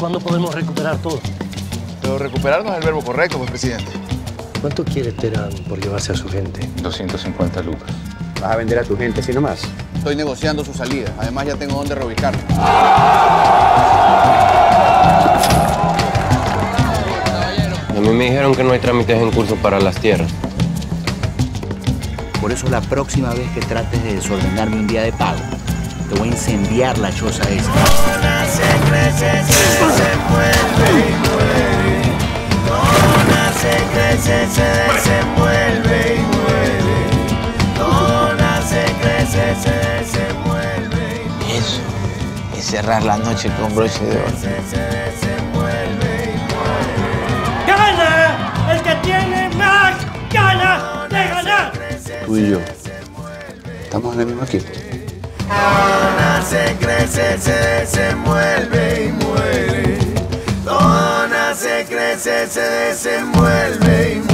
¿Cuándo podemos recuperar todo? Pero recuperar no es el verbo correcto, pues, presidente. ¿Cuánto quiere Terán por llevarse a su gente? 250 lucas. ¿Vas a vender a tu gente, así nomás? Estoy negociando su salida. Además, ya tengo dónde reubicarlo. A mí me dijeron que no hay trámites en curso para las tierras. Por eso la próxima vez que trates de desordenarme un día de pago, te voy a incendiar la choza esa. Dona se crece, se mueve y muere. Dona se crece, se desenvuelve y muere. Dona se crece, se desenvuelve y muere. Eso es cerrar la noche con broche de oro. Se desenvuelve y muere. ¡Gana! El que tiene más ganas de ganar. Tú y yo estamos en el mismo equipo. Dona se crece, se desenvuelve y muere. Dona se crece, se desenvuelve y muere.